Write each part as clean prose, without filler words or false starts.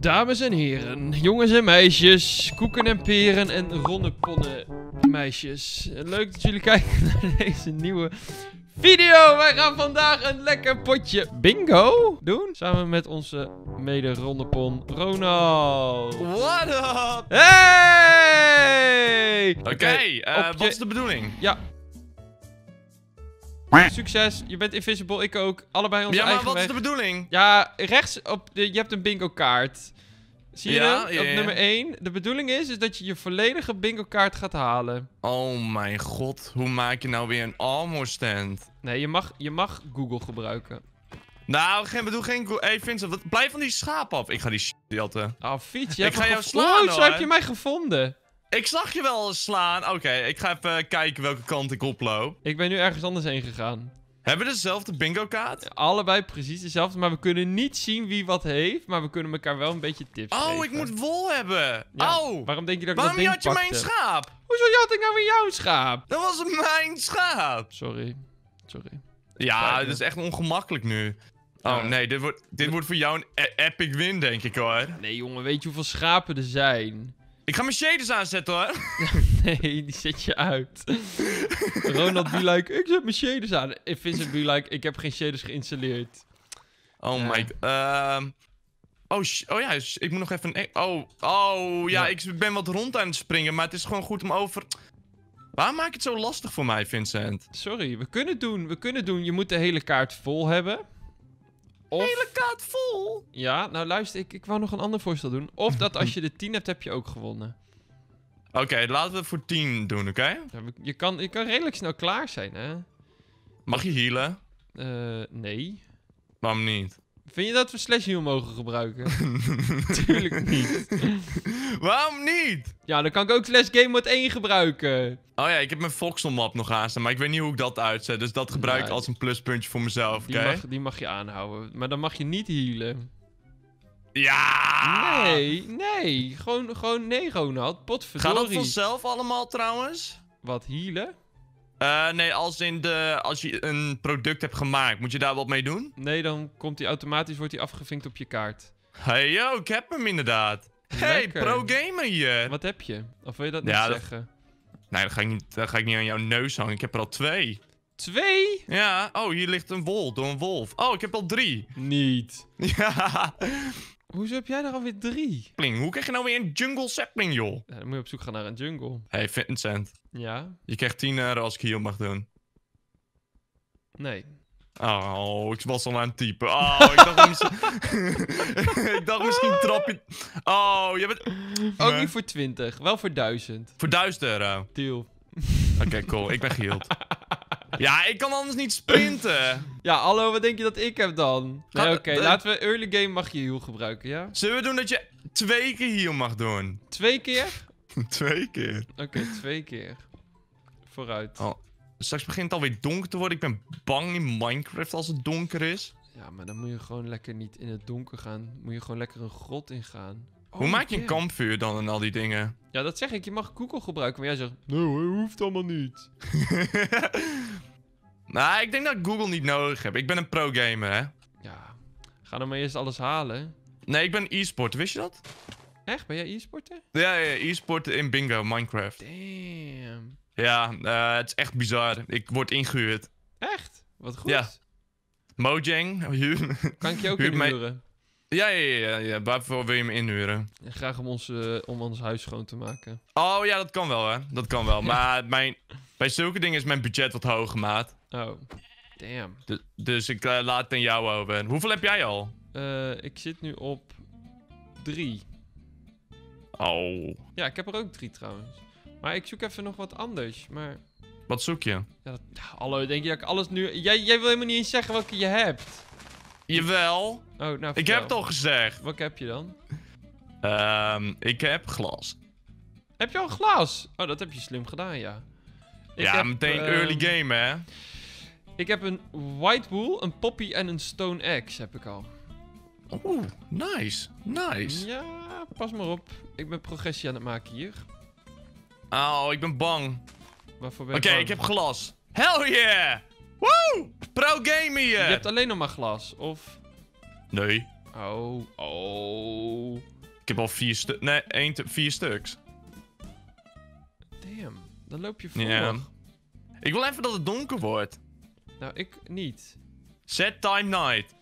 Dames en heren, jongens en meisjes, koeken en peren en ronneponnen meisjes. Leuk dat jullie kijken naar deze nieuwe video. Wij gaan vandaag een lekker potje bingo doen. Samen met onze mede-ronnepon Ronald. What up? Hey! Oké, wat is de bedoeling? Ja. Succes, je bent invisible, ik ook. Allebei onze Ja, maar eigen wat weg. is de bedoeling? Ja, rechts op je hebt een bingo kaart. Zie je Ja, hem? ja, Op ja. nummer 1. De bedoeling is dat je je volledige bingo kaart gaat halen. Oh mijn god, hoe maak je nou weer een armor stand? Nee, je mag Google gebruiken. Nou, doe geen... Hey Vincent, blijf van die schaap af. Ik ga die shit jatten. Oh, fiets, je Ik hebt ga me jou gevonden. slaan, Oh, zo hoor. heb je mij gevonden. Ik zag je wel slaan. Oké, ik ga even kijken welke kant ik oploop. Ik ben nu ergens anders heen gegaan. Hebben we dezelfde bingo kaart? Allebei precies dezelfde, maar we kunnen niet zien wie wat heeft. Maar we kunnen elkaar wel een beetje tips geven. Oh, ik moet wol hebben. Ja, Oh, waarom denk je dat ik waarom dat ding jat je mijn pakte? schaap? Hoezo jat ik nou weer jouw schaap? Dat was mijn schaap. Sorry. Ja, Spijt me. dit is echt ongemakkelijk nu. Oh Ja. nee, dit wordt voor jou een epic win, denk ik hoor. Nee jongen, weet je hoeveel schapen er zijn? Ik ga mijn shaders aanzetten hoor. Nee, die zet je uit. Ronald be like, ik zet mijn shaders aan. Vincent be like, ik heb geen shaders geïnstalleerd. Oh Ja. my... oh ja, ik moet nog even... Oh ja, Ja. ik ben wat rond aan het springen, maar het is gewoon goed om over... Waarom maak je het zo lastig voor mij, Vincent? Sorry, we kunnen het doen. Je moet de hele kaart vol hebben. Of, Hele kaart vol? ja, nou luister, ik wou nog een ander voorstel doen. Of dat als je de 10 hebt, heb je ook gewonnen. Oké, laten we het voor 10 doen, oké? Ja, je kan redelijk snel klaar zijn, hè? Mag je healen? Nee. Waarom niet? Vind je dat we slash heal mogen gebruiken? Tuurlijk niet. Waarom niet? Ja, dan kan ik ook slash game mode 1 gebruiken. Oh ja, ik heb mijn Voxel map nog aanstaan, maar ik weet niet hoe ik dat uitzet. Dus dat gebruik ik Nee. als een pluspuntje voor mezelf, oké? Die mag je aanhouden. Maar dan mag je niet healen. Ja! Nee. Gewoon nee, Ronald. Gaat Potverdorie. dat vanzelf allemaal trouwens? Wat, healen? Nee, als je een product hebt gemaakt, moet je daar wat mee doen? Nee, dan wordt hij afgevinkt op je kaart. Hey yo, ik heb hem inderdaad. Hey, Lekker. pro-gamer hier. Wat heb je? Of wil je dat niet Ja, dat- zeggen? Nee, dat ga ik niet aan jouw neus hangen. Ik heb er al 2. 2? Ja, oh, hier ligt een wolf door een wolf. Oh, ik heb al 3. Niet. Ja. Hoezo heb jij er alweer 3? Sapling, hoe krijg je nou weer een jungle sapling, joh? Ja, dan moet je op zoek gaan naar een jungle. Hey, Vincent. Ja? Je krijgt 10 euro als ik heal mag doen. Nee. Oh, ik was al aan het typen. Oh, ik dacht misschien... ik dacht misschien trap je... Oh, je bent... Ook Nee. niet voor 20. Wel voor 1000. Voor 1000 euro. Deal. Oké, cool. Ik ben geheeld. Ja, ik kan anders niet sprinten. Ja, hallo, wat denk je dat ik heb dan? Nee, Ga- oké, laten we early game mag je heal gebruiken, ja? Zullen we doen dat je 2 keer heal mag doen? 2 keer? 2 keer? Oké, 2 keer. Vooruit. Oh, straks begint het alweer donker te worden. Ik ben bang in Minecraft als het donker is. Ja, maar dan moet je gewoon lekker niet in het donker gaan. Moet je gewoon lekker een grot ingaan. Hoe maak je een damn. kampvuur dan en al die dingen? Ja, dat zeg ik. Je mag Google gebruiken, maar jij zegt... Nee hoor, hoeft allemaal niet. Nou, ik denk dat ik Google niet nodig heb. Ik ben een pro-gamer, hè? Ja, ga dan maar eerst alles halen. Nee, ik ben e-sport. Wist je dat? Echt? Ben jij e-sporter? Ja, e-sport in Bingo, Minecraft. Damn. Ja, het is echt bizar. Ik word ingehuurd. Echt? Wat goed. Ja. Mojang, huur... Kan ik je ook Huurt mij- inhuren? Ja. Waarvoor wil je me inhuren? Graag om ons huis schoon te maken. Oh ja, dat kan wel, hè. Dat kan wel. Maar bij zulke dingen is mijn budget wat hoger, maat. Oh. Damn. Dus ik laat het aan jou over. Hoeveel heb jij al? Ik zit nu op 3. Oh. Ja, ik heb er ook 3 trouwens. Maar ik zoek even nog wat anders. Maar... Wat zoek je? Ja, hallo, denk je dat ik alles nu... Jij wil helemaal niet eens zeggen welke je hebt. Jawel. Oh, nou Ik vertel. heb het al gezegd. Welke heb je dan? Ik heb glas. Heb je al glas? Oh, dat heb je slim gedaan, ja. Ik Ja, heb, meteen early game, hè. Ik heb een white wool, een poppy en een stone axe heb ik al. Oeh, nice. Nice. Ja, pas maar op. Ik ben progressie aan het maken hier. Oh, ik ben bang. Waarvoor ben Oké, je bang? ik heb glas. Hell yeah! Woo! Pro-gamer hier! Je hebt alleen nog maar glas, of... Nee. Oh. heb al 4 stuks. Nee, 4 stuks. Damn, dan loop je voor. Ja. Ik wil even dat het donker wordt. Nou, ik niet. Set time night.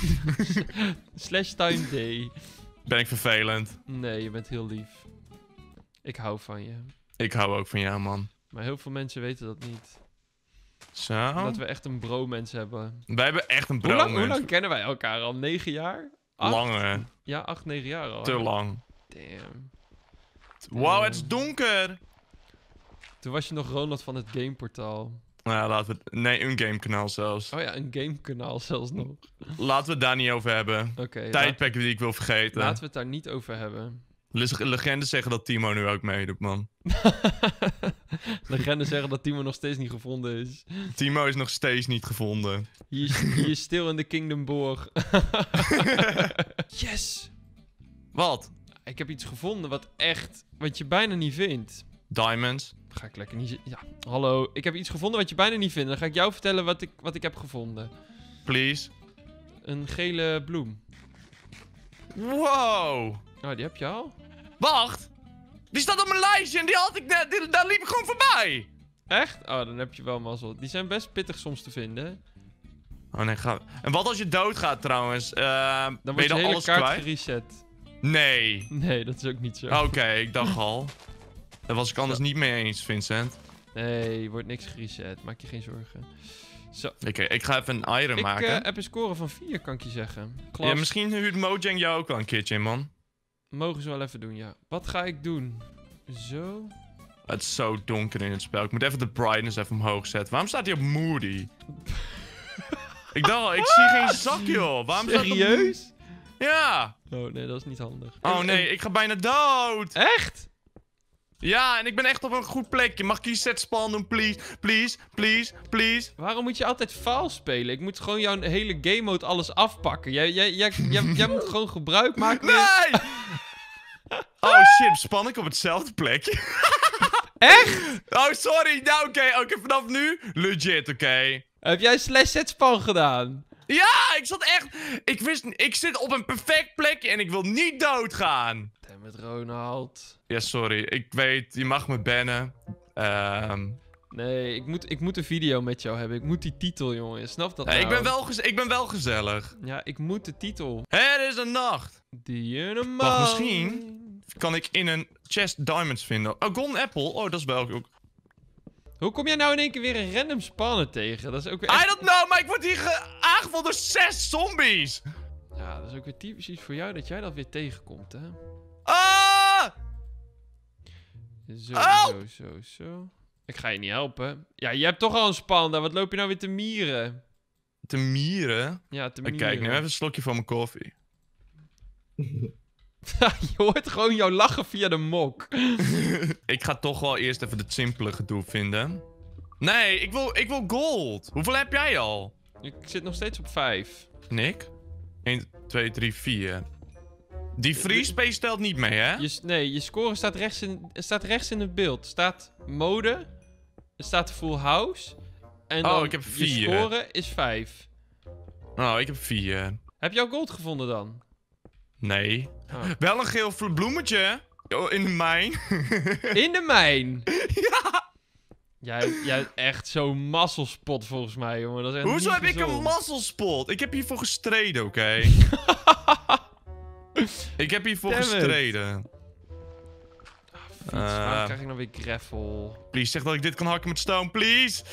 /time day. Ben ik vervelend? Nee, je bent heel lief. Ik hou van je. Ik hou ook van jou, man. Maar heel veel mensen weten dat niet. Zo. Dat we echt een bro-mens hebben. Wij hebben echt een Hoe bro. lang kennen wij elkaar al? 9 jaar? 8? Langer. Ja, 8, 9 jaar al. Te lang. Damn. Wow, het is donker. Toen was je nog Ronald van het gameportaal. Nou ja, laten we... Nee, een gamekanaal zelfs. Oh ja, een gamekanaal zelfs nog. Laten we het daar niet over hebben. Oké. Tijdperken die ik wil vergeten. Laten we het daar niet over hebben. Legendes zeggen dat Timo nu ook meedoet, man. Legenden zeggen dat Timo nog steeds niet gevonden is. Timo is nog steeds niet gevonden. Hier is stil in de Kingdom Borg. Yes! Wat? Ik heb iets gevonden wat je bijna niet vindt. Diamonds? Ga ik lekker niet... Ja, hallo. Ik heb iets gevonden wat je bijna niet vindt. Dan ga ik jou vertellen wat ik heb gevonden. Please? Een gele bloem. Wow! Oh, die heb je al? Wacht! Die staat op mijn lijstje en die had ik net... Daar liep ik gewoon voorbij! Echt? Oh, dan heb je wel mazzel. Die zijn best pittig soms te vinden. Oh nee, ga... En wat als je doodgaat trouwens? Dan ben wordt je je hele alles kaart kwijt? gereset. Nee. Nee, dat is ook niet zo. Oké, ik dacht al. Daar was ik anders niet mee eens, Vincent. Nee, wordt niks gereset. Maak je geen zorgen. Zo. Oké, ik ga even een iron Ik maken. heb een score van 4, kan ik je zeggen. Klas. Ja, misschien huurt Mojang jou ook wel een keertje in, man. Mogen ze wel even doen, ja. Wat ga ik doen? Zo. Het is zo donker in het spel. Ik moet even de brightness even omhoog zetten. Waarom staat hij op moody? Ik dacht al, ik zie geen zak, joh. Waarom staat hij op Serieus? Ja. Oh, nee, dat is niet handig. Oh nee, ik ga bijna dood. Echt? Ja, en ik ben echt op een goed plekje. Mag ik hier set spawn doen, please? Please, please, please. Waarom moet je altijd faal spelen? Ik moet gewoon jouw hele game mode alles afpakken. Jij moet gewoon gebruik maken. Nee! Oh shit, span ik op hetzelfde plekje? Echt? Oh, sorry. Nou, oké, vanaf nu legit, oké. Heb jij /span gedaan? Ja, ik zat echt... Ik zit op een perfect plekje en ik wil niet doodgaan. Damn it, Ronald. Ja, sorry. Ik weet, je mag me bannen. Nee, ik moet een video met jou hebben. Ik moet die titel, jongen. Je snapt dat nou? Ik ben wel gezellig. Ja, ik moet de titel. Het is een nacht. Wacht, misschien kan ik in een chest diamonds vinden. Oh, golden apple. Oh, dat is wel ook... Hoe kom jij nou in één keer weer een random spawner tegen? Dat is ook weer echt... I don't know, maar ik word hier aangevallen door 6 zombies. Ja, dat is ook weer typisch iets voor jou dat jij dat weer tegenkomt, hè? Ah! Zo. Ik ga je niet helpen. Ja, je hebt toch al een spawn daar. Wat loop je nou weer te mieren? Te mieren? Ja, te Ik mieren. kijk nu even een slokje van mijn koffie. Je hoort gewoon jou lachen via de mok. Ik ga toch wel eerst even het simpele gedoe vinden. Nee, ik wil gold. Hoeveel heb jij al? Ik zit nog steeds op 5. Nick? 1, 2, 3, 4. Die free space telt niet mee, hè? Nee, je score staat rechts in het beeld. Staat mode. Er staat full house. En dan ik heb 4. Je score is 5. Oh, ik heb 4. Heb je al gold gevonden dan? Nee. Oh. Wel een geel bloemetje. Oh, in de mijn. In de mijn? Ja. Jij hebt echt zo'n mazzelspot volgens mij, jongen. Dat is echt Hoezo niet heb ik een gezond. mazzelspot? Ik heb hiervoor gestreden, oké? Ik heb hiervoor Damn it. gestreden. Waarom krijg ik nou weer gravel? Please, zeg dat ik dit kan hakken met stone, please.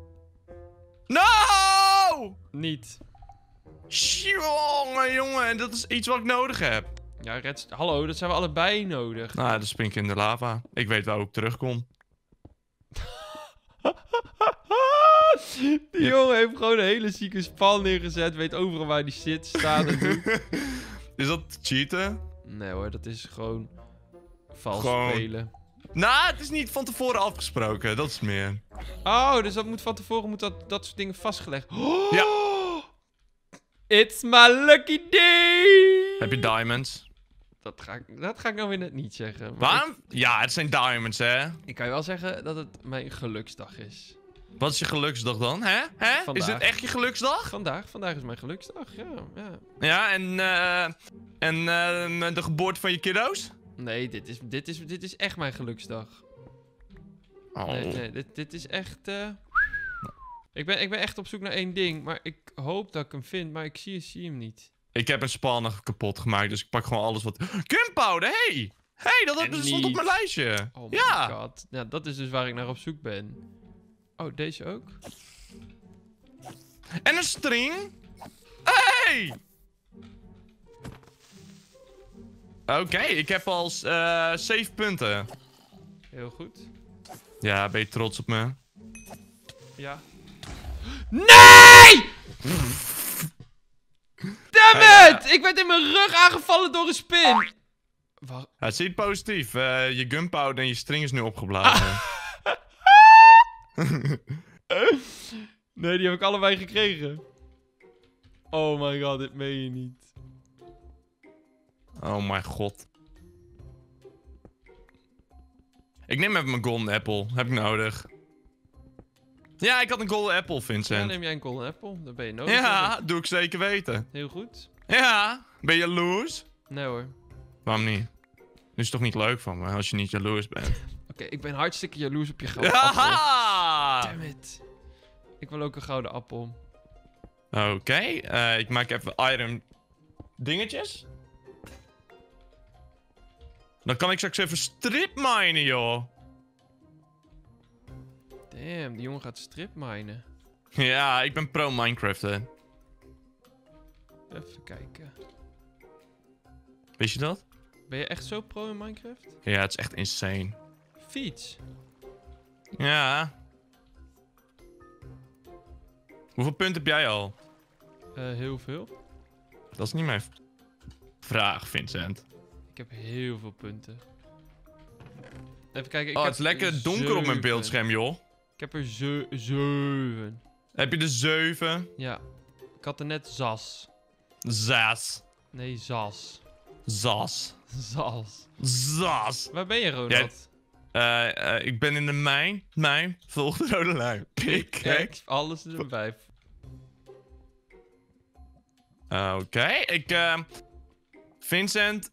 No! Niet. Jongen, dat is iets wat ik nodig heb. Ja, hallo, dat zijn we allebei nodig. Nou, dan spring ik in de lava. Ik weet waar ik terugkom. Die jongen heeft gewoon een hele zieke span neergezet. Weet overal waar die zit, staat en doet. Is dat cheaten? Nee hoor, dat is gewoon vals Gewoon- spelen. Nou, het is niet van tevoren afgesproken. Dat is meer. Oh, dus dat moet van tevoren dat soort dingen vastgelegd. Oh, Ja. It's my lucky day! Heb je diamonds? Dat ga ik nou weer net niet zeggen. Maar Waarom? Ja, het zijn diamonds, hè? Ik kan je wel zeggen dat het mijn geluksdag is. Wat is je geluksdag dan? Hè? Is Vandaag. het echt je geluksdag? Vandaag is mijn geluksdag, ja. Ja, en de geboorte van je kiddo's? Nee, dit is echt mijn geluksdag. Oh. Nee, dit is echt... Ik ben echt op zoek naar één ding, maar ik hoop dat ik hem vind, maar ik zie hem niet. Ik heb een spanner kapot gemaakt, dus ik pak gewoon alles wat... Gunpowder, hey! Hey, dat En stond op niet. mijn lijstje. Oh my god. Ja, dat is dus waar ik naar op zoek ben. Oh, deze ook? En een string. Hey! Oké, ik heb al 7 punten. Heel goed. Ja, ben je trots op me? Ja. Nee! Damn it! Ik werd in mijn rug aangevallen door een spin. Ja, het ziet positief. Je gunpowder en je string is nu opgeblazen. Nee, die heb ik allebei gekregen. Oh my god, dit meen je niet. Oh mijn god. Ik neem even mijn golden apple. Heb ik nodig. Ja, ik had een golden apple, Ja, Vincent. neem jij een golden apple? Dat ben je nodig. Ja, doe ik zeker weten. Heel goed. Ja, ben je jaloers? Nee hoor. Waarom niet? Dat is toch niet leuk van me als je niet jaloers bent? Oké, ik ben hartstikke jaloers op je gouden appel. Haha! Damn it. Ik wil ook een gouden appel. Oké, ik maak even iron dingetjes. Dan kan ik straks even strip minen, joh. Damn, die jongen gaat strip minen. Ja, ik ben pro Minecraften. Even kijken. Wist je dat? Ben je echt zo pro in Minecraft? Ja, het is echt insane. Fiets. Ja. Hoeveel punten heb jij al? Heel veel. Dat is niet mijn vraag, Vincent. Ik heb heel veel punten. Even kijken. Oh, het is lekker donker op mijn beeldscherm, joh. Ik heb er 7. Heb je de 7? Ja. Ik had er net 6. 6. Nee, zas. Zas. Zas. Zas. Waar ben je, Ronald? Ik ben in de mijn. Volg de rode lijn. Kijk, alles is een 5. Oké, Vincent,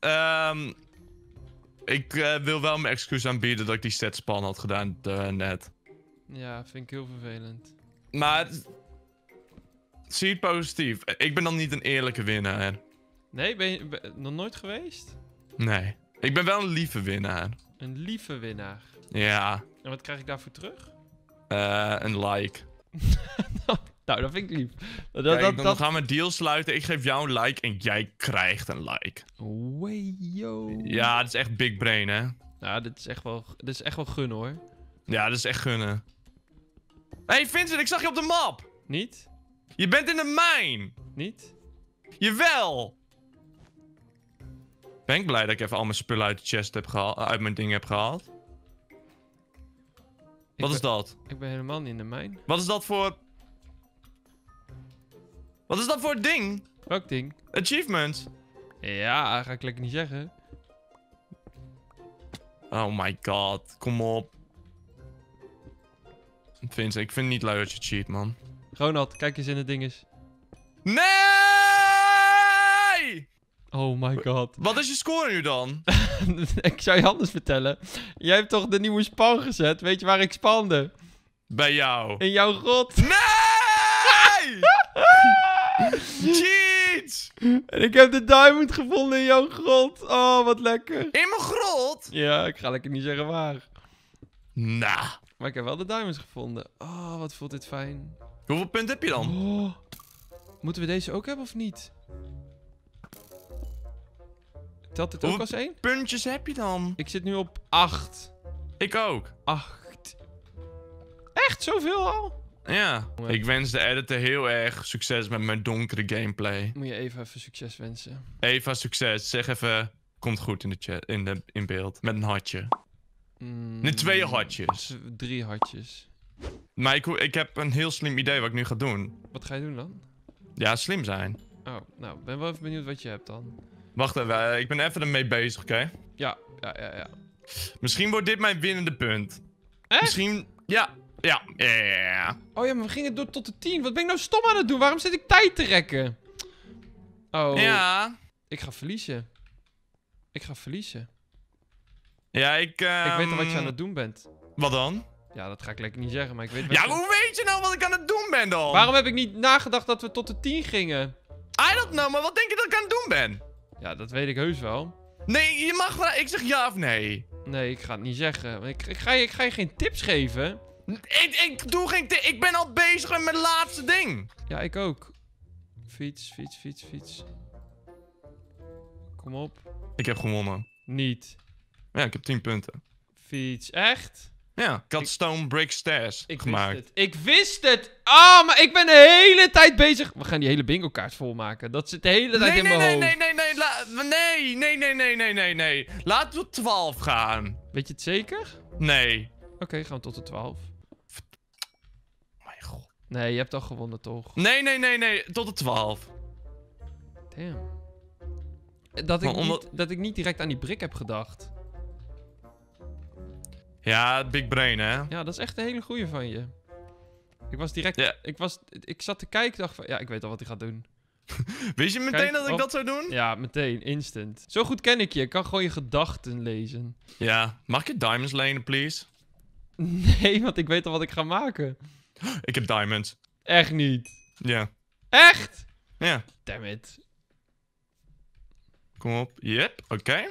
ik wil wel mijn excuus aanbieden dat ik die setspan had gedaan net. Ja, vind ik heel vervelend. Maar, zie het positief. Ik ben dan niet een eerlijke winnaar. Nee, ben je nog nooit geweest? Nee. Ik ben wel een lieve winnaar. Een lieve winnaar. Ja. En wat krijg ik daarvoor terug? Een like. Nou, dat vind ik lief. Kijk, dan gaan we deal sluiten. Ik geef jou een like en jij krijgt een like. Wayo. Ja, dat is echt big brain, hè? Nou, dit is echt wel gun, hoor. Ja, dat is echt gunnen. Hey Vincent, ik zag je op de map. Niet? Je bent in de mijn. Niet? Jawel. Ben ik blij dat ik even al mijn spullen uit de chest heb gehaald, uit mijn ding heb gehaald. Wat is dat? Ik ben helemaal niet in de mijn. Wat is dat voor... Wat is dat voor ding? Welk ding? Achievements. Ja, ga ik lekker niet zeggen. Oh my god, kom op. Vincent, ik vind het niet leuk dat je cheat, man. Ronald, kijk eens in het dinges. Nee! Oh my god. Wat is je score nu dan? Ik zou je anders vertellen. Jij hebt toch de nieuwe span gezet? Weet je waar ik spande? Bij jou. In jouw grot. Nee! Cheats! En ik heb de diamond gevonden in jouw grot. Oh, wat lekker. In mijn grot? Ja, ik ga lekker niet zeggen waar. Nah. Maar ik heb wel de diamonds gevonden. Oh, wat voelt dit fijn. Hoeveel punten heb je dan? Oh. Moeten we deze ook hebben of niet? Telt dit ook Hoeveel als 1? puntjes heb je dan? Ik zit nu op 8. Ik ook. 8. Echt zoveel al? Ja. Ik wens de editor heel erg succes met mijn donkere gameplay. Moet je even succes wensen. Eva, succes. Zeg even, komt goed in de chat, in beeld. Met een hartje. Nee, 2 hartjes. 3 hartjes. Maar ik heb een heel slim idee wat ik nu ga doen. Wat ga je doen dan? Ja, slim zijn. Oh, nou, ben wel even benieuwd wat je hebt dan. Wacht even, ik ben even ermee bezig, oké? Ja. Misschien wordt dit mijn winnende punt. Echt? Misschien, ja. Ja. Oh ja, maar we gingen door tot de 10. Wat ben ik nou stom aan het doen? Waarom zit ik tijd te rekken? Oh. Ja. Ik ga verliezen. Ja, Ik weet al wat je aan het doen bent. Wat dan? Ja, dat ga ik lekker niet zeggen, maar ik weet... Ja, hoe weet je nou wat ik aan het doen ben dan? Waarom heb ik niet nagedacht dat we tot de 10 gingen? I don't know, maar wat denk je dat ik aan het doen ben? Ja, dat weet ik heus wel. Nee, je mag wel... Ik zeg ja of nee. Nee, ik ga het niet zeggen. Ik ga je geen tips geven. Ik doe geen... Ik ben al bezig met mijn laatste ding. Ja, ik ook. Fiets. Kom op. Ik heb gewonnen. Niet. Ja, ik heb 10 punten. Fiets. Echt? Ja, ik had Stone Brick Stairs gemaakt. Ik wist het! Ah, maar ik ben de hele tijd bezig. We gaan die hele bingo kaart volmaken. Dat zit de hele tijd in mijn hoofd. Nee. Laten we 12 gaan. Weet je het zeker? Nee. Oké, gaan we tot de 12. Mijn god. Nee, je hebt al gewonnen, toch? Nee. Tot de 12. Damn. Dat ik niet direct aan die brik heb gedacht. Ja, het big brain, hè? Ja, dat is echt een hele goeie van je. Ik was direct... Ja. Ik zat te kijken, dacht van... Ja, ik weet al wat hij gaat doen. Wist je meteen Kijk, dat ik dat zou doen? Ja, meteen. Instant. Zo goed ken ik je. Ik kan gewoon je gedachten lezen. Ja. Mag ik je diamonds lenen, please? Nee, want ik weet al wat ik ga maken. Ik heb diamonds. Echt niet. Ja. Echt? Ja. Damn it. Kom op. Yep. Oké.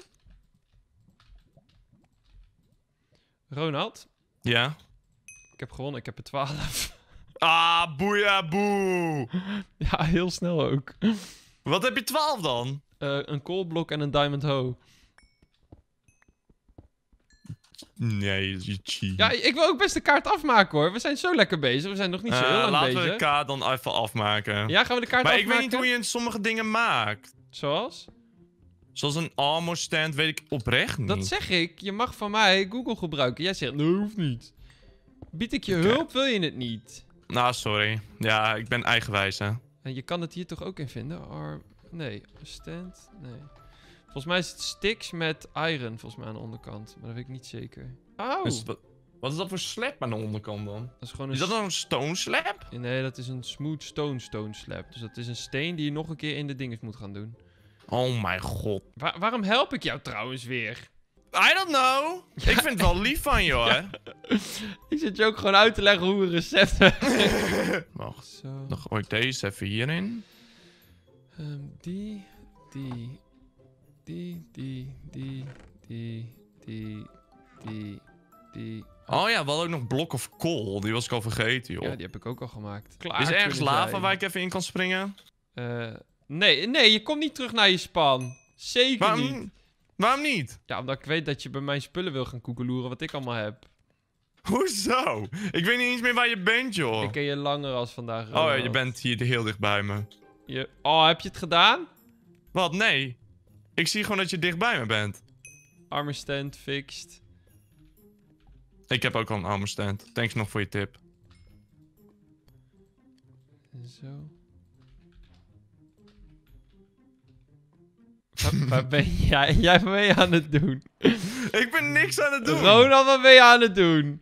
Ronald? Ja. Ik heb gewonnen. Ik heb er 12. Ah, boeiaboe. Ja, heel snel ook. Wat heb je 12 dan? Een koolblok en een diamond hoe. Nee, je cheat. Ja, ik wil ook best de kaart afmaken, hoor. We zijn zo lekker bezig. We zijn nog niet zo heel lang laten bezig. we de kaart dan even afmaken. Ja, gaan we de kaart maar afmaken? ik weet niet hoe je sommige dingen maakt. Zoals? Zoals een armor stand weet ik oprecht niet. Dat zeg ik. Je mag van mij Google gebruiken. Jij zegt, nee, hoeft niet. Bied ik je hulp, wil je het niet? Nou, sorry. Ja, ik ben eigenwijs, hè. En je kan het hier toch ook in vinden? Nee, stand? Nee. Volgens mij is het sticks met iron, volgens mij aan de onderkant. Maar dat weet ik niet zeker. Oh! Dus wat is dat voor slab aan de onderkant dan? Dat is gewoon een... Is dat dan een stone slab? Nee, dat is een smooth stone slab. Dus dat is een steen die je nog een keer in de dinges moet gaan doen. Oh mijn god. Waarom help ik jou trouwens weer? I don't know. Ik vind het wel lief van je, hoor. Ja. Ik zit je ook gewoon uit te leggen hoe een recept werkt. Wacht. Zo. Dan gooi ik deze even hierin. Die. Oh ja, we hadden ook nog Block of Coal. Die was ik al vergeten, joh. Ja, die heb ik ook al gemaakt. Klaar. Is er ergens kunnen lava zijn. waar ik even in kan springen? Nee, je komt niet terug naar je span. Zeker niet. Waarom niet? Ja, omdat ik weet dat je bij mijn spullen wil gaan koekeloeren wat ik allemaal heb. Hoezo? Ik weet niet eens meer waar je bent, joh. Ik ken je langer als vandaag. Oh ja, Ronald. je bent hier heel dicht bij me. Oh, heb je het gedaan? Wat? Nee. Ik zie gewoon dat je dicht bij me bent. Armor stand fixed. Ik heb ook al een armor stand. Thanks nog voor je tip. Zo. Waar ben jij? Jij wat ben je aan het doen? Ik ben niks aan het doen. Ronald, wat ben je aan het doen?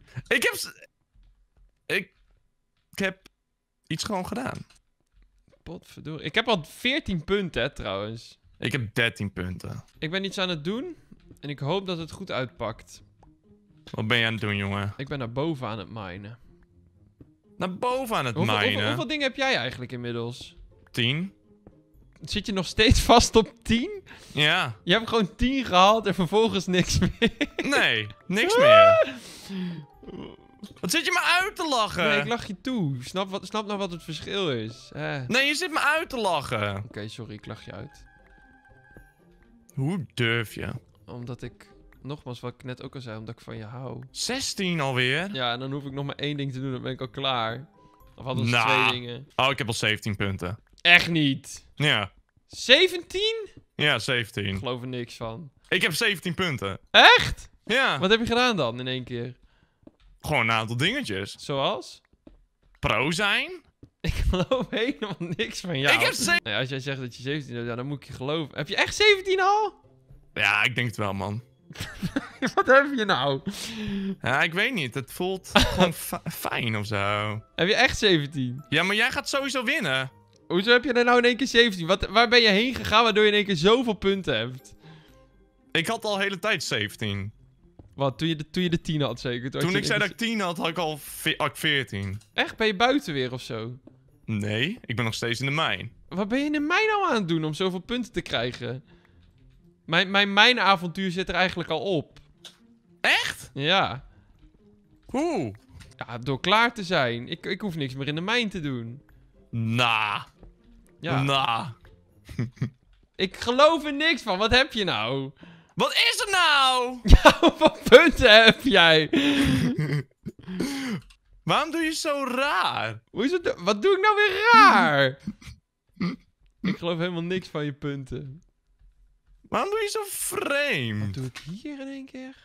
Ik heb iets gewoon gedaan. Potverdorie. Ik heb al 14 punten, hè, trouwens. Ik heb 13 punten. Ik ben iets aan het doen. En ik hoop dat het goed uitpakt. Wat ben je aan het doen, jongen? Ik ben naar boven aan het minen. Naar boven aan het minen. Hoeveel dingen heb jij eigenlijk inmiddels? 10. Zit je nog steeds vast op 10? Ja. Je hebt gewoon 10 gehaald en vervolgens niks meer. Nee, niks meer. Wat zit je me uit te lachen? Nee, ik lach je toe. Snap nou wat het verschil is. Nee, je zit me uit te lachen. Oké, sorry, ik lach je uit. Hoe durf je? Omdat ik, nogmaals wat ik net ook al zei, omdat ik van je hou. 16 alweer? Ja, en dan hoef ik nog maar 1 ding te doen, dan ben ik al klaar. Of hadden we 2 dingen. Oh, ik heb al 17 punten. Echt niet. Ja. 17? Ja, Ik 17. geloof er niks van. Ik heb 17 punten. Echt? Ja. Wat heb je gedaan dan in 1 keer? Gewoon een aantal dingetjes. Zoals? Pro zijn? Ik geloof helemaal niks van jou. Ik heb Nee, als jij zegt dat je 17 hebt, ja, dan moet ik je geloven. Heb je echt 17 al? Ja, ik denk het wel, man. Wat heb je nou? Ja, ik weet niet. Het voelt gewoon fijn of zo. Heb je echt 17? Ja, maar jij gaat sowieso winnen. Hoezo heb je er nou in één keer 17? Waar ben je heen gegaan waardoor je in één keer zoveel punten hebt? Ik had al de hele tijd 17. Wat, toen je de 10 had zeker? Toen ik zei dat ik 10 had, had ik al 14. Echt? Ben je buiten weer of zo? Nee, ik ben nog steeds in de mijn. Wat ben je in de mijn nou aan het doen om zoveel punten te krijgen? Mijn mijnavontuur zit er eigenlijk al op. Echt? Ja. Hoe? Ja, door klaar te zijn. Ik hoef niks meer in de mijn te doen. Nah. Ja. Nah. Ik geloof er niks van. Wat heb je nou? Wat is er nou? Ja, hoeveel punten heb jij? Waarom doe je zo raar? Wat doe ik nou weer raar? Ik geloof helemaal niks van je punten. Waarom doe je zo Wat vreemd? doe ik hier in één keer?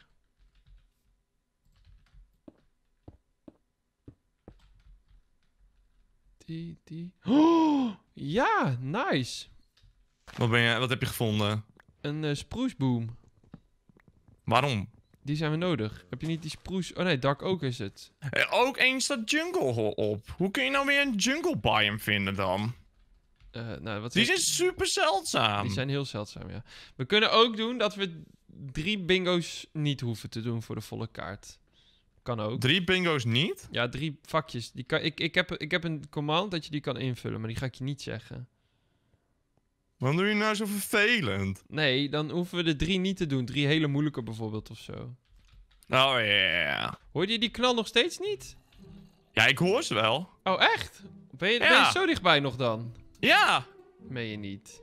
Die. Oh, ja, nice. Wat heb je gevonden? Een spruceboom. Waarom? Die zijn we nodig. Heb je niet die spruce... Oh nee, Dark Oak is het. Ook eens staat jungle op. Hoe kun je nou weer een jungle biome vinden dan? Nou, wat Die zijn super zeldzaam. Die zijn heel zeldzaam, ja. We kunnen ook doen dat we 3 bingo's niet hoeven te doen voor de volle kaart. Kan ook. 3 bingo's niet? Ja, 3 vakjes. Die kan, ik heb een command dat je die kan invullen, maar die ga ik je niet zeggen. Waarom doe je nou zo vervelend? Nee, dan hoeven we de 3 niet te doen. 3 hele moeilijke bijvoorbeeld of zo. Oh ja. Yeah. Hoorde je die knal nog steeds niet? Ja, ik hoor ze wel. Oh, echt? Ben je zo dichtbij nog dan? Ja. Meen je niet.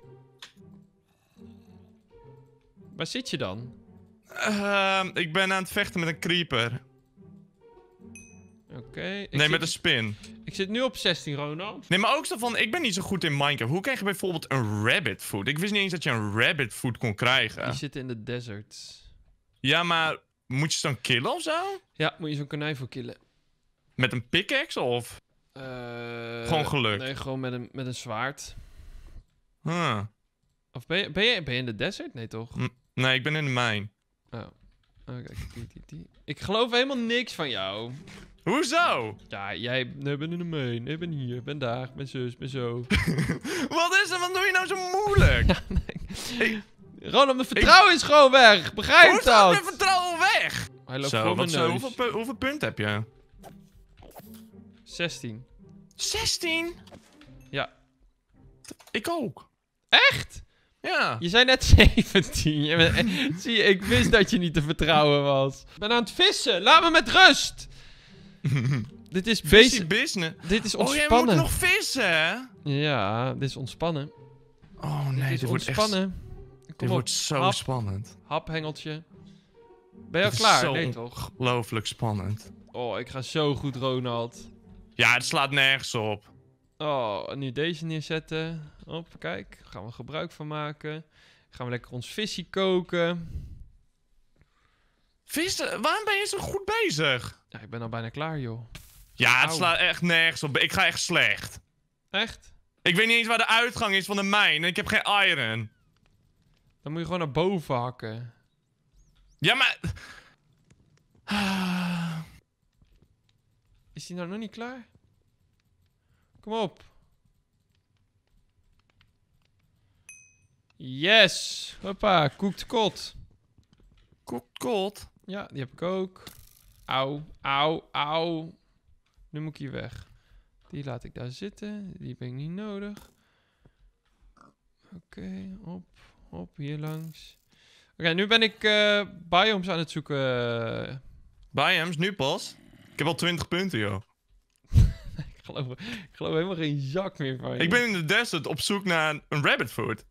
Waar zit je dan? Ik ben aan het vechten met een creeper. Oké. Nee, met een spin. Ik zit nu op 16, Ronald. Nee, maar ook zo van, ik ben niet zo goed in Minecraft. Hoe krijg je bijvoorbeeld een rabbit food? Ik wist niet eens dat je een rabbit food kon krijgen. Die zitten in de deserts. Ja, maar moet je ze dan killen of zo? Ja, moet je zo'n konijn voor killen. Met een pickaxe of? Gewoon geluk? Nee, gewoon met een zwaard. Huh. Of ben je in de desert? Nee, toch? Nee, ik ben in de mijn. Oh. Oké, die. Ik geloof helemaal niks van jou. Hoezo? Ja, jij bent in de main. Ik ben hier, ben daar, ben zus, ben zo. Wat is er? Wat doe je nou zo moeilijk? Ja, nee. Ronald, mijn vertrouwen is gewoon weg. Begrijp Hoe je is dat dat? mijn vertrouwen weg? Hij loopt Zo, voor mijn neus. hoeveel punten heb je? 16. 16? Ja. Ik ook. Echt? Ja. Je zei net 17. Zie je, ik wist dat je niet te vertrouwen was. Ik ben aan het vissen. Laat me met rust. Dit is business. Dit is Oh, jij ontspannen. moet nog vissen, hè? Ja, dit is ontspannen. Oh nee, dit wordt echt... ontspannen. Dit wordt zo spannend. Haphengeltje. Ben je al klaar? Nee, toch? Ongelooflijk spannend. Oh, ik ga zo goed, Ronald. Ja, het slaat nergens op. Oh, nu deze neerzetten. Hop, kijk. Daar gaan we gebruik van maken. Gaan we lekker ons visje koken. Vissen? Waarom ben je zo goed bezig? Ja, ik ben al bijna klaar, joh. Ja, het Auw. slaat echt nergens op. Ik ga echt slecht. Echt? Ik weet niet eens waar de uitgang is van de mijn. En ik heb geen iron. Dan moet je gewoon naar boven hakken. Ja, maar... Is die nou nog niet klaar? Kom op. Yes. Hoppa, koekt kot. Kot. Ja, die heb ik ook. Auw, auw, auw. Nu moet ik hier weg. Die laat ik daar zitten. Die heb ik niet nodig. Oké, op, hier langs. Oké, nu ben ik biomes aan het zoeken. Biomes, nu pas. Ik heb al 20 punten, joh. Ik geloof helemaal geen zak meer van je. Ik ben in de desert op zoek naar een rabbit food.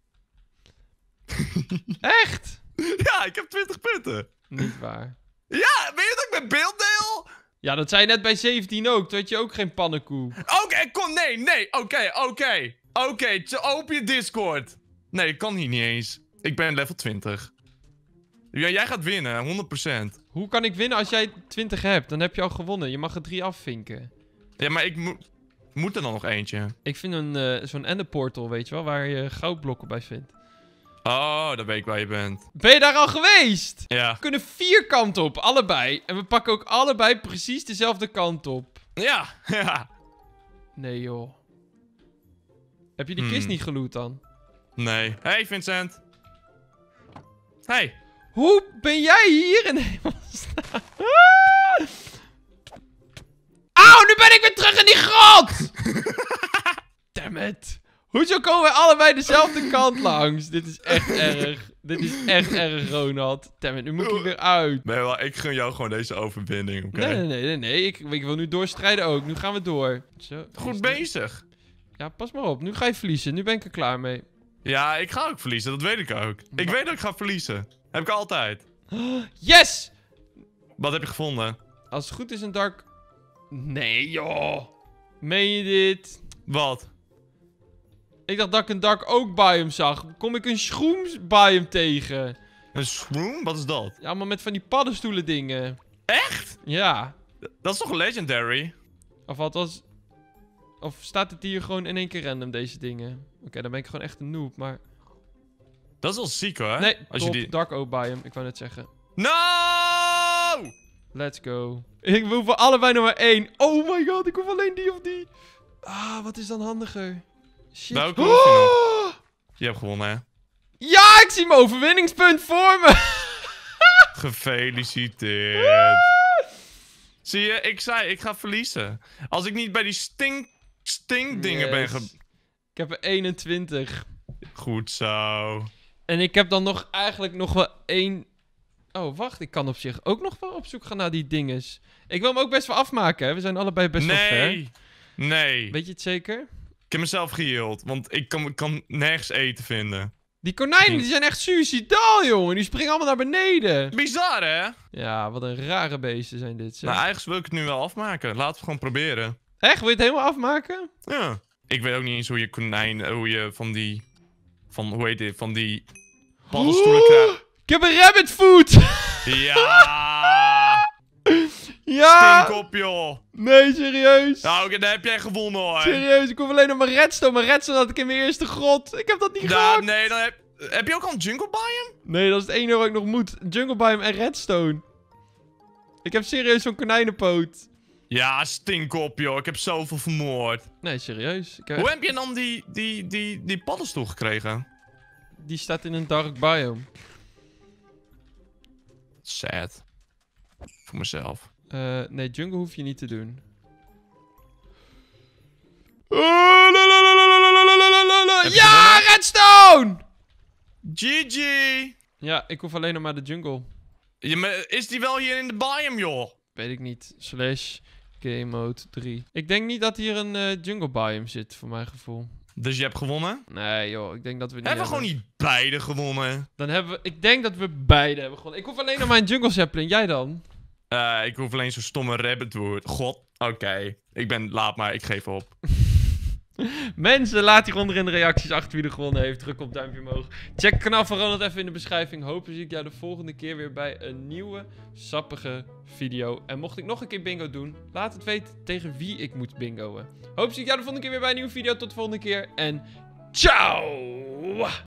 Echt? Ja, ik heb 20 punten. Niet waar. Ja, weet je dat ik mijn beeld deel? Ja, dat zei je net bij 17 ook. Toen had je ook geen pannenkoek. Oké, kom, nee, oké, open je Discord. Nee, ik kan hier niet eens. Ik ben level 20. Ja, jij gaat winnen, 100%. Hoe kan ik winnen als jij 20 hebt? Dan heb je al gewonnen. Je mag er 3 afvinken. Ja, maar ik moet er dan nog eentje. Ik vind zo'n enderportal, weet je wel, waar je goudblokken bij vindt. Oh, dan weet ik waar je bent. Ben je daar al geweest? Ja. We kunnen 4 kanten op, allebei. En we pakken ook allebei precies dezelfde kant op. Ja, ja. Nee, joh. Heb je die kist niet geloot dan? Nee. Hey, Vincent. Hey. Hoe ben jij hier in hemelsnaam? Auw, nu ben ik weer terug in die grot! Damn it. Hoezo komen wij allebei dezelfde kant langs? Dit is echt erg. Dit is echt erg, Ronald. Damn it, nu moet ik hier weer uit. Nee, maar ik gun jou gewoon deze overwinning, oké? Nee. Ik wil nu doorstrijden ook. Nu gaan we door. Zo, Goed bezig. Ja, pas maar op. Nu ga je verliezen. Nu ben ik er klaar mee. Ja, ik ga ook verliezen, dat weet ik ook. Ik weet dat ik ga verliezen. Heb ik altijd. Yes! Wat heb je gevonden? Als het goed is een dark... Nee, joh. Meen je dit? Wat? Ik dacht dat ik een dark oak biome zag. Kom ik een shrooms biome tegen? Een shroom? Wat is dat? Ja, maar met van die paddenstoelen dingen. Echt? Ja. Dat is toch legendary? Of althans... Of staat het hier gewoon in één keer random, deze dingen? Oké, dan ben ik gewoon echt een noob, maar... Dat is wel ziek hoor. Nee, Als top, je die... dark oak biome. Ik wou net zeggen. No! Let's go. We hoeven allebei nog maar 1. Oh my god, ik hoef alleen die of die. Ah, wat is dan handiger? Shit. Welke hoef je nog? Je hebt gewonnen, hè? Ja, ik zie mijn overwinningspunt voor me. Gefeliciteerd. Zie je, ik zei, ik ga verliezen. Als ik niet bij die stink dingen ben Ik heb er 21. Goed zo. En ik heb dan nog eigenlijk nog wel 1... Oh, wacht. Ik kan op zich ook nog wel op zoek gaan naar die dinges. Ik wil hem ook best wel afmaken, hè. We zijn allebei best wel ver. Nee. Weet je het zeker? Ik heb mezelf geheeld, want ik kan nergens eten vinden. Die konijnen, die zijn echt suicidaal, jongen. Die springen allemaal naar beneden. Bizar, hè? Ja, wat een rare beesten zijn dit, zeg. Nou, eigenlijk wil ik het nu wel afmaken. Laten we gewoon proberen. Echt? Wil je het helemaal afmaken? Ja. Ik weet ook niet eens hoe je konijn, hoe je van die... hoe heet dit? Van die paddenstoelen krijgt. Ik heb een rabbit food! Ja! Ja! Stink op, joh! Nee, serieus? Nou, oké, dan heb jij gewonnen, hoor. Serieus, ik hoef alleen nog mijn redstone. Mijn redstone had ik in mijn eerste grot. Ik heb dat niet gehakt. Nee, dan heb je ook al een jungle biome? Nee, dat is het enige wat ik nog moet. Jungle biome en redstone. Ik heb serieus zo'n konijnenpoot. Ja, stink op, joh. Ik heb zoveel vermoord. Nee, serieus. Ik heb Hoe heb je dan die paddenstoel gekregen? Die staat in een dark biome. Sad. Voor mezelf. Nee, jungle hoef je niet te doen. Ja, redstone! GG! Ja, ik hoef alleen nog maar de jungle. Is die wel hier in de biome, joh? Weet ik niet. / game mode 3. Ik denk niet dat hier een jungle biome zit, voor mijn gevoel. Dus je hebt gewonnen? Nee, joh. Ik denk dat we niet Hebben we gewoon niet beide gewonnen? Dan hebben we... Ik denk dat we beide hebben gewonnen. Ik hoef alleen nog maar een jungle sapling. Jij dan? Ik hoef alleen zo'n stomme rabbit woord. God, oké. Laat maar, ik geef op. Mensen, laat hieronder in de reacties achter wie er gewonnen heeft. Druk op duimpje omhoog. Check het kanaal van Ronald even in de beschrijving. Hopelijk zie ik jou de volgende keer weer bij een nieuwe, sappige video. En mocht ik nog een keer bingo doen, laat het weten tegen wie ik moet bingoen. Hopelijk zie ik jou de volgende keer weer bij een nieuwe video. Tot de volgende keer en ciao!